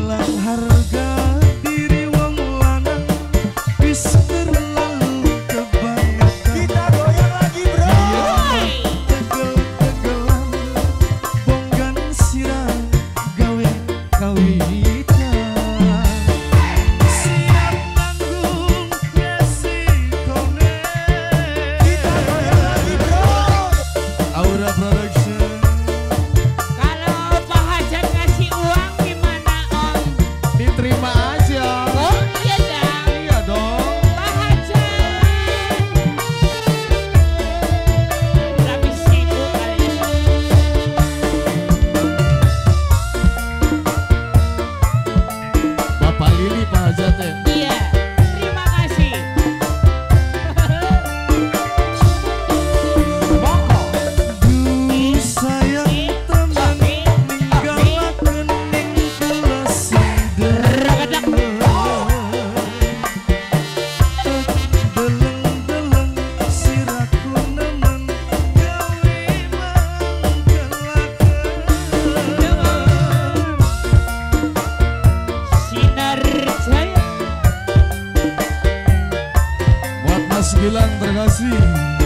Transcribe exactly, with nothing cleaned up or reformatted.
Ngilang harga diri wong lanang wis terlalu kebangetan. Kita goyang lagi bro. Tegel-tegelan bonggan sirah gawe kawitan. Siap nanggung resikone. Kita goyang lagi bro. Aura Production. Kalau Pak Hajat ngasih uang gimana Om? Diterima aja. Oh iya dong. Iya dong. Pak Hajat. Tapi sibuk kali ini. Bapak Lili Pak Hajat ya. Iya. Terima kasih. Duh sayang teman ninggalakeun ning kula sederek. Deleng-deleng siraku nemen gawe manggalakeun. Sinar Jaya. Buat Mas Gilang terima kasih.